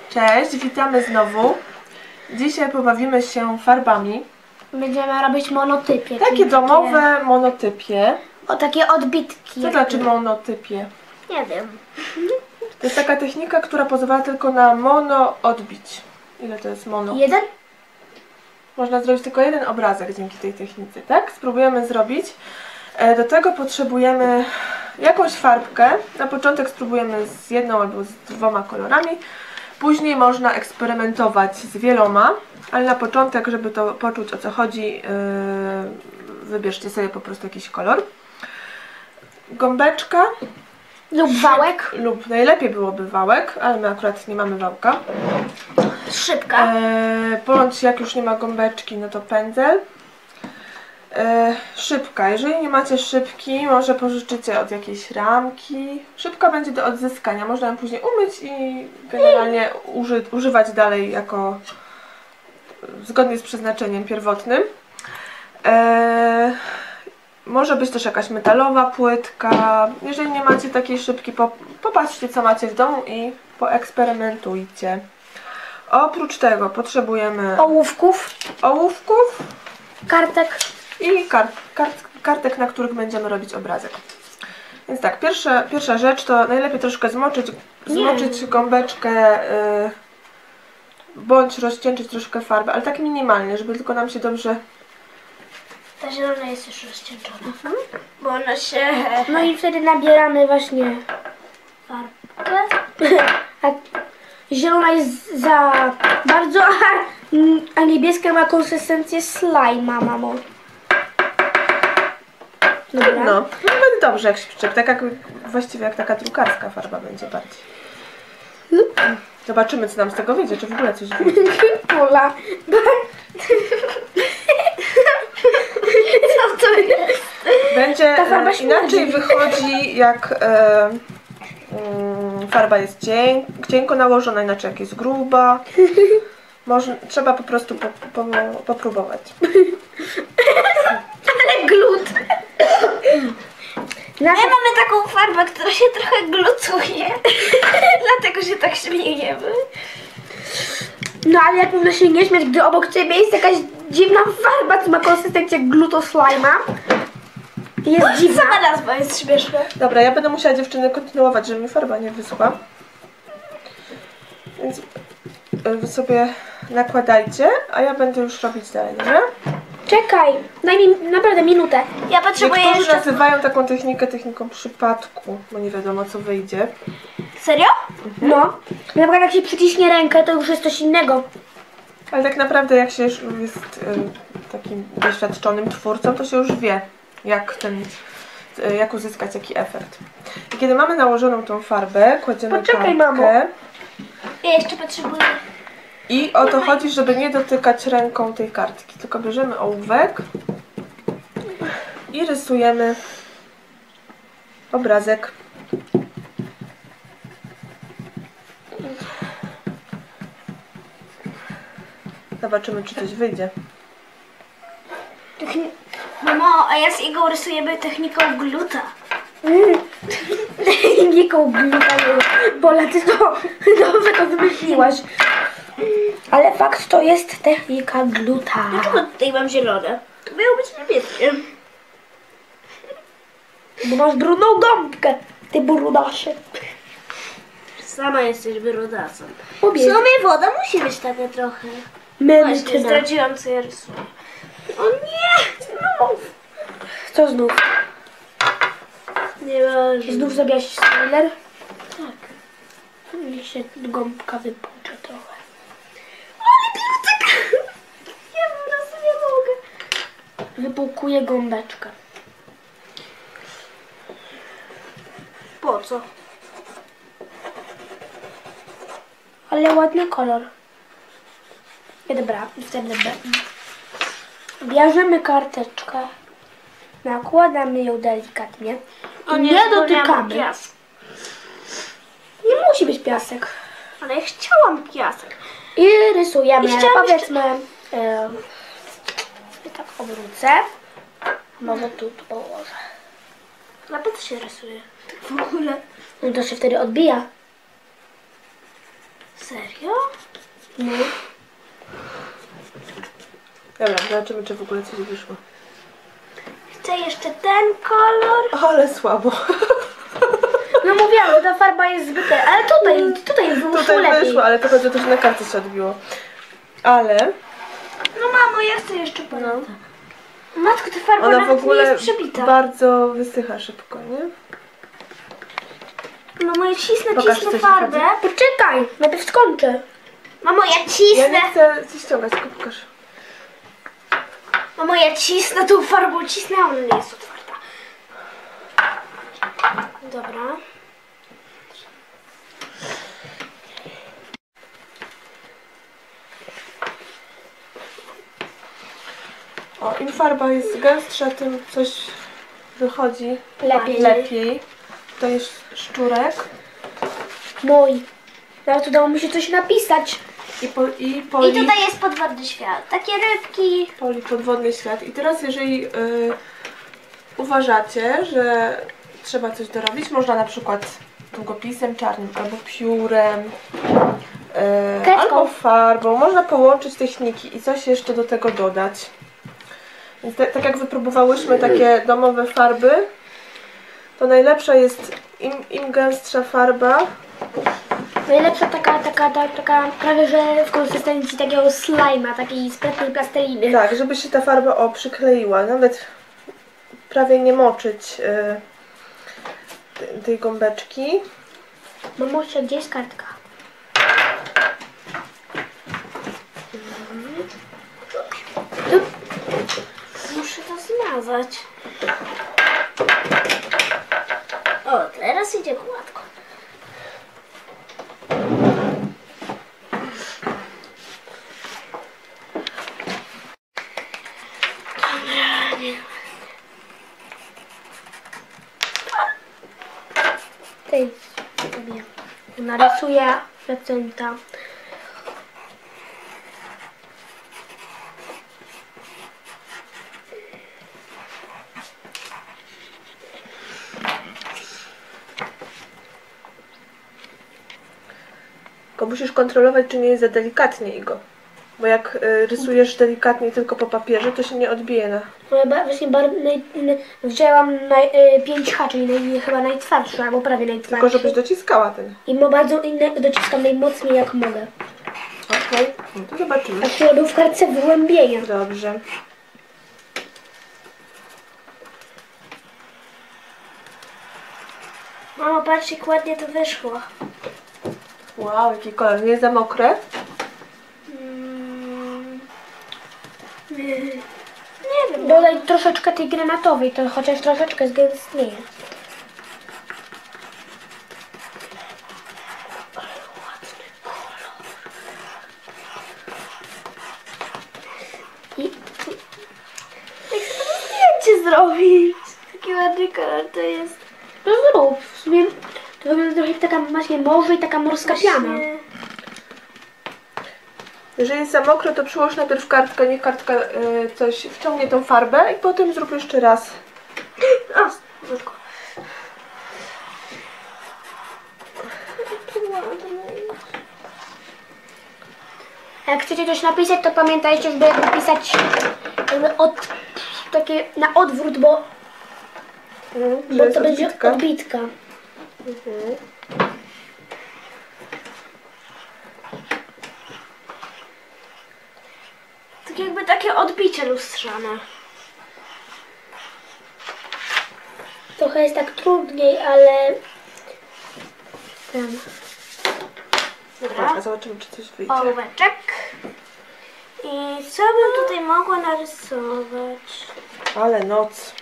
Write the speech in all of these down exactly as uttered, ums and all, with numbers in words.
Cześć, witamy znowu. Dzisiaj pobawimy się farbami. Będziemy robić monotypie. Takie domowe takie... monotypie. O, takie odbitki. Co znaczy monotypie? Nie wiem. To jest taka technika, która pozwala tylko na mono odbić. Ile to jest mono? Jeden? Można zrobić tylko jeden obrazek dzięki tej technice, tak? Spróbujemy zrobić. Do tego potrzebujemy jakąś farbkę. Na początek spróbujemy z jedną albo z dwoma kolorami. Później można eksperymentować z wieloma, ale na początek, żeby to poczuć, o co chodzi, yy, wybierzcie sobie po prostu jakiś kolor. Gąbeczka. Lub wałek. Lub najlepiej byłoby wałek, ale my akurat nie mamy wałka. Szybka. Yy, bądź jak już nie ma gąbeczki, no to pędzel. Yy, szybka. Jeżeli nie macie szybki, może pożyczycie od jakiejś ramki. Szybka będzie do odzyskania. Można ją później umyć i generalnie uży, używać dalej jako zgodnie z przeznaczeniem pierwotnym. Yy, może być też jakaś metalowa płytka. Jeżeli nie macie takiej szybki, po, popatrzcie, co macie w domu i poeksperymentujcie. Oprócz tego potrzebujemy ołówków, ołówków, kartek i kart, kart, kartek, na których będziemy robić obrazek. Więc tak, pierwsza, pierwsza rzecz to najlepiej troszkę zmoczyć, zmoczyć gąbeczkę yy, bądź rozcieńczyć troszkę farbę, ale tak minimalnie, żeby tylko nam się dobrze... Ta zielona jest już rozcieńczona, mhm. Bo ona się... No i wtedy nabieramy właśnie farbkę. A zielona jest za bardzo, a, a niebieska ma konsystencję slajma, mamo. Dobra. No, no będzie dobrze jak się przyczep, tak jak właściwie jak taka drukarska farba będzie bardziej. Zobaczymy, co nam z tego wyjdzie, czy w ogóle coś wyjdzie. Pola. Co to jest? Będzie e, inaczej wychodzi, jak e, mm, farba jest cienk, cienko nałożona, inaczej jak jest gruba. Można, trzeba po prostu po, po, popróbować. Ale glut. My mamy taką farbę, która się trochę glutuje. Dlatego się tak śmiejemy. No ale jak można się nie śmiać, gdy obok ciebie jest jakaś dziwna farba, co ma konsystencję glutoslajma. Jest no, dziwna. Sama nazwa jest śmieszna. Dobra, ja będę musiała, dziewczyny, kontynuować, żeby mi farba nie wyschła. Więc wy sobie nakładajcie, a ja będę już robić dalej, dobrze? Czekaj, daj mi naprawdę minutę. Ja potrzebuję Niektórzy jeszcze... nazywają taką technikę techniką przypadku, bo nie wiadomo, co wyjdzie. Serio? Mhm. No. Na przykład jak się przyciśnie rękę, to już jest coś innego. Ale tak naprawdę jak się już jest y, takim doświadczonym twórcą, to się już wie, jak ten, y, jak uzyskać jaki efekt. I kiedy mamy nałożoną tą farbę, kładziemy Poczekaj, kartkę. mamo. Ja jeszcze potrzebuję. I o to chodzi, żeby nie dotykać ręką tej kartki, tylko bierzemy ołówek i rysujemy obrazek. Zobaczymy, czy coś wyjdzie. Techni... Mamo, a ja z Igą rysujemy techniką gluta. Mm. Techniką gluta, Bola, ty to dobrze to wymyśliłaś. Ale fakt to jest technika gluta. Dlaczego tutaj mam zielone? To miało być niebieskie. Bo masz brudną gąbkę, ty brudasie. Sama jesteś brudasem. W sumie woda musi być taka trochę. Właśnie, zdradziłam, co ja rysuję. O nie! Znów! Co znów? Nieważne. Znów zrobiłaś spoiler? Tak. Niech się gąbka wypłucze trochę. Ale glutek! Ja po prostu nie mogę. Wypłukuję gąbeczkę. Po co? Ale ładny kolor. Ja dobra, wtedy bierzemy karteczkę, nakładamy ją delikatnie i nie, nie dotykamy. Nie musi być piasek. Ale ja chciałam piasek. I rysujemy, I powiedzmy, jeszcze... yy, tak obrócę. Może tu, tu położę. Nawet się rysuje. Tak w ogóle. No to się wtedy odbija. Serio? No. Dobra, zobaczymy, czy w ogóle coś wyszło. Chcę jeszcze ten kolor. Ale słabo. No mówiłam, że ta farba jest zbyt... Ale tutaj, tutaj wyszło Tutaj lepiej. wyszło, ale to chodzi o to, że na kartce się odbiło. Ale No mamo, ja chcę jeszcze no, paleta. Matko, ta farba ona w nawet nie ogóle jest przebita. bardzo wysycha szybko, nie? No moje cisnę, Pokaż, cisnę coś farbę. wychodzi. Poczekaj, najpierw skończę. Mamo, ja Ja cisnę. nie chcę ci ściągać, tylko pokaż. Mamo, ja cisnę tą farbą, cisnę, a ona nie jest otwarta. Dobra. O, im farba jest gęstsza, tym coś wychodzi Lepiej. lepiej. To jest szczurek Mój. Nawet udało mi się coś napisać. i, po, i poli, I tutaj jest podwodny świat. Takie rybki. poli podwodny świat. I teraz jeżeli y, uważacie, że trzeba coś dorobić, można na przykład długopisem czarnym albo piórem, y, Kredką. albo farbą. Można połączyć techniki i coś jeszcze do tego dodać. Więc te, tak jak wypróbowałyśmy takie domowe farby, to najlepsza jest im, im gęstsza farba. Najlepsza taka, taka, taka, taka prawie że w konsystencji takiego slajma, takiej sprytnej plasteliny. Tak, żeby się ta farba o przykleiła. Nawet prawie nie moczyć y, tej, tej gąbeczki. Mamusia, gdzie jest kartka? Muszę to zmazać. O, teraz idzie gładko. Tej sobie narysuję procenta. Tylko musisz kontrolować, czy nie jest za delikatnie, Igo. Bo jak y, rysujesz delikatnie tylko po papierze, to się nie odbije na... No ja ba- właśnie bar- naj, naj, wzięłam naj, y, pięć H, czyli naj, chyba najtwardszy, albo prawie najtwardszy. Tylko żebyś dociskała ten. I mo bardzo inne, dociskam najmocniej jak mogę. Okej, no to zobaczymy. A który był w kartce wyłębienia. Dobrze. Mamo, patrz jak ładnie to wyszło. Wow, jaki kolor. Nie jest za mokre? Mm. Nie, nie wiem. Dodaj troszeczkę tej granatowej, to chociaż troszeczkę zgęstnieje. I jak sobie to zdjęcie zrobić? Taki ładny kolor to jest. No zrób. W sumie to wygląda trochę jak taka właśnie morze i taka morska piana. Jeżeli jest za mokre, to przyłóż najpierw kartkę, niech kartka y, coś wciągnie tą farbę i potem zrób jeszcze raz. O, słodko. Jak chcecie coś napisać, to pamiętajcie, żeby jakby pisać jakby od, takie na odwrót, bo, Mhm, bo jest to będzie odbitka. odbitka. Mhm. Tak jakby takie odbicie lustrzane. Trochę jest tak trudniej, ale ten. Dobra, zobaczymy, czy coś wyjdzie. Ołóweczek. I co bym tutaj mogła narysować? Ale noc.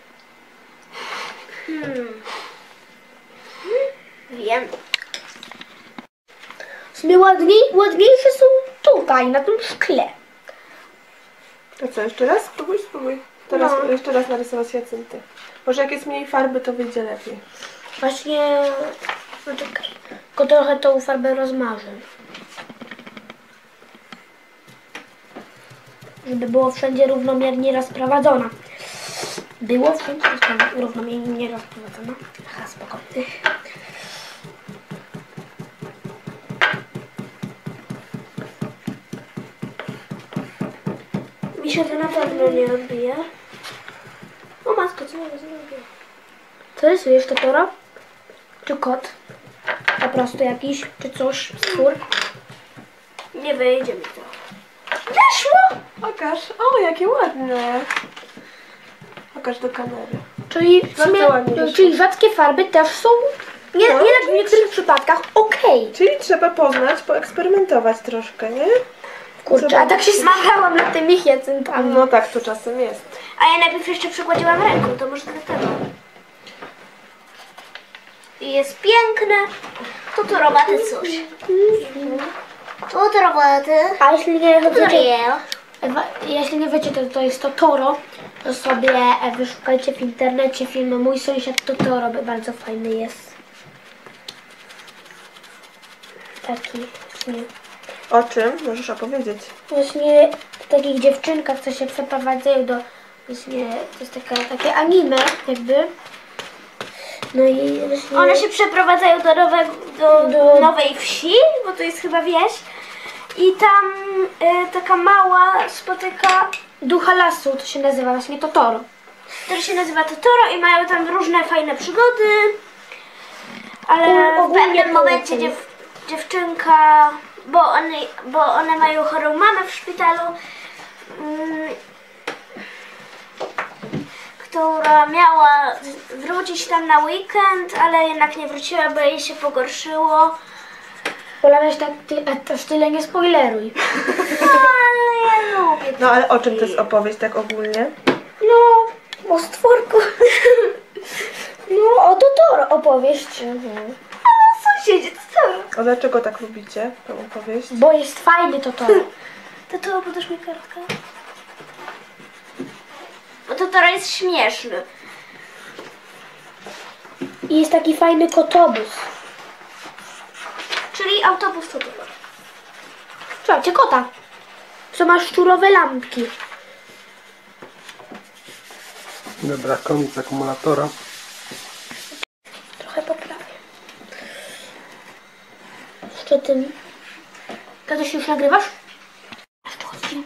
Hmm. Wiem. W sumie ładniej, ładniejsze są tutaj, na tym szkle. To co, jeszcze raz? Spróbuj, spróbuj. Teraz No. jeszcze raz narysować jacynty. Może jak jest mniej farby, to wyjdzie lepiej. Właśnie, no czekaj, tylko trochę tą farbę rozmarzę. Żeby było wszędzie równomiernie rozprowadzona. Było wszędzie rozpra- równomiernie rozprowadzona. Aha, spokojnie. się to na pewno nie odbije. O matko, co ja zrobię? Co rysujesz, Totoro? Czy kot? Po prostu jakiś, czy coś, stwór? Nie wyjdzie mi to. Weszło! Pokaż. O, jakie ładne. Pokaż do kamery. Czyli, w Bardzo sumie, ładnie wyszło. czyli rzadkie farby też są, nie, No. nie w niektórych przypadkach, okej. Czyli trzeba poznać, poeksperymentować troszkę, nie? Kurczę, a tak się smażałam nad tymi hyacyntami. No tak to czasem jest. A ja najpierw jeszcze przykładziłam ręką, to może dlatego. I jest piękne. Tu to roboty coś. Tu to roboty. A jeśli nie wiecie, jeśli nie wiecie, to, to jest Totoro, to sobie e, wyszukajcie w internecie film Mój sąsiad Totoro, bardzo fajny jest. Taki właśnie. O czym? Możesz opowiedzieć. Właśnie w takich dziewczynkach, co się przeprowadzają do właśnie, to jest taka, takie anime jakby. No i właśnie... One się przeprowadzają do, nowe, do, Do- nowej wsi, bo to jest chyba wieś. I tam y, taka mała spotyka, Ducha lasu to się nazywa właśnie Totoro. która się nazywa Totoro i mają tam różne fajne przygody. Ale U- w ogólnie pewnym to momencie jest- dziew, dziewczynka, bo one, bo one mają chorą mamę w szpitalu, mm, która miała wrócić tam na weekend, ale jednak nie wróciła, bo jej się pogorszyło. Polawiasz tak, ty, a to tyle nie spoileruj. No, ale ja lubię. No ale o czym to jest opowieść tak ogólnie? No, o stworku. No, o Totoro opowieść. Sąsiedzie, to co? A dlaczego tak lubicie tę opowieść? Bo jest fajny Totoro. Totoro, podasz mi kartkę? Bo Totoro jest śmieszny. I jest taki fajny kotobus. Czyli autobus Totoro. Słuchajcie, kota. Co ma szczurowe lampki. Dobra, koniec akumulatora. Trochę poprawię. Jeszcze tym. Kiedy się już nagrywasz? Jeszcze chodzi.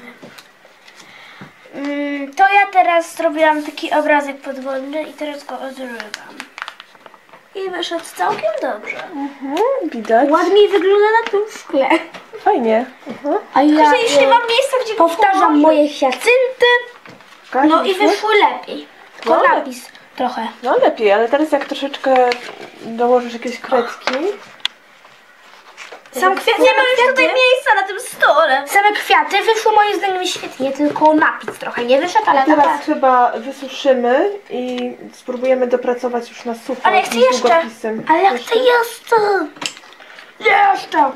Mm, to ja teraz zrobiłam taki obrazek podwodny i teraz go odrywam. I wyszedł całkiem dobrze. Mhm, widać. Ładniej wygląda na tym szkle. Fajnie. Mhm. A ja Że już nie mam miejsca, gdzie go powtarzam położyć. moje hiacynty. Pokaż, No i wyszło? wyszły lepiej. Tylko No. napis trochę. No lepiej, ale teraz jak troszeczkę dołożysz jakieś kredki. Sam kwiat, Nie mam już tutaj miejsca na tym stole. Same kwiaty wyszły moim zdaniem świetnie, tylko napis trochę nie wyszedł, ale Teraz dobra. chyba wysuszymy i spróbujemy dopracować już na sucho. Ale ja chcę z jeszcze. długopisem. Ale ja chcę jeszcze. Jeszcze.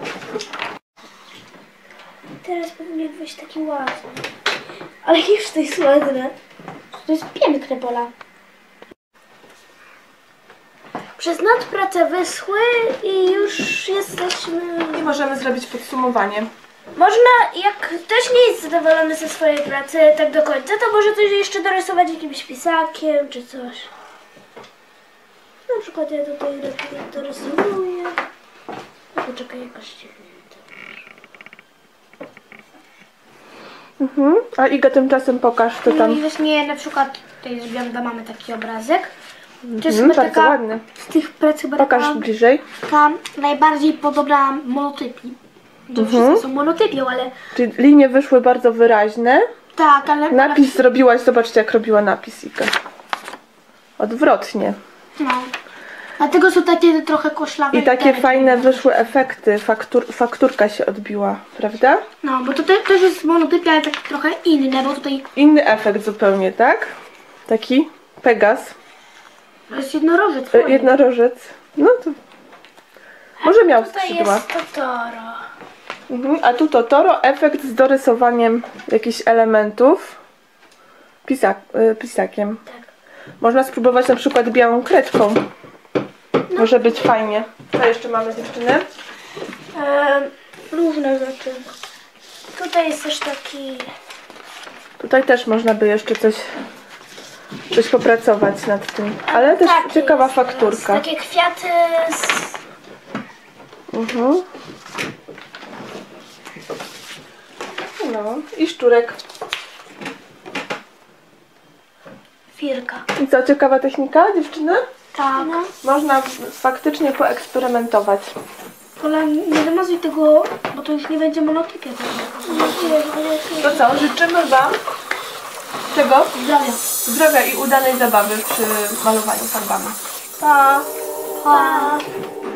Teraz powinien wyjść taki ładny. Ale już to jest ładne. To jest piękne, Pola. Przez noc prace wyschły i już jesteśmy... I możemy zrobić podsumowanie. Można, jak ktoś nie jest zadowolony ze swojej pracy tak do końca, to może coś jeszcze dorysować jakimś pisakiem czy coś. Na przykład ja tutaj dorysowuję. No poczekaj, jakoś dziwnie. Mhm. A Iga tymczasem pokaż to No i tam. właśnie na przykład tutaj zrobiłam dla mamy taki obrazek. To jest Mhm, chyba bardzo taka, ładny. z tych prac chyba Pokaż taka, bliżej. taka najbardziej podobna monotypii. To Mhm. wszystkie są monotypią, ale Czyli linie wyszły bardzo wyraźne. tak, ale... Napis zrobiłaś, zobaczcie jak robiła napis Iga. Odwrotnie. No. Dlatego są takie trochę koszlawe. I takie litery. fajne wyszły efekty. Faktur, fakturka się odbiła, prawda? No, bo to te, też jest monotypia, ale tak trochę inne, bo tutaj Inny efekt zupełnie, tak? Taki Pegas. to jest jednorożec. E, Jednorożec. No to... Może miał Tutaj skrzydła. jest Totoro. Mhm. A tu Totoro, efekt z dorysowaniem jakichś elementów pisak, y, pisakiem. Można spróbować na przykład białą kredką. Może być fajnie. Co jeszcze mamy, dziewczyny? Ehm, Różne rzeczy. tutaj jest też taki... Tutaj też można by jeszcze coś, coś popracować nad tym. Ale też taki ciekawa jest teraz. fakturka. Takie kwiaty z... Mhm. No i szczurek. Firka. I co, ciekawa technika, dziewczyny? Tak. Można faktycznie poeksperymentować. Pola, nie wymazuj tego, bo to już nie będzie monotypia. To co, życzymy Wam czego? Zdrowia. Zdrowia i udanej zabawy przy malowaniu farbami. Pa. Pa.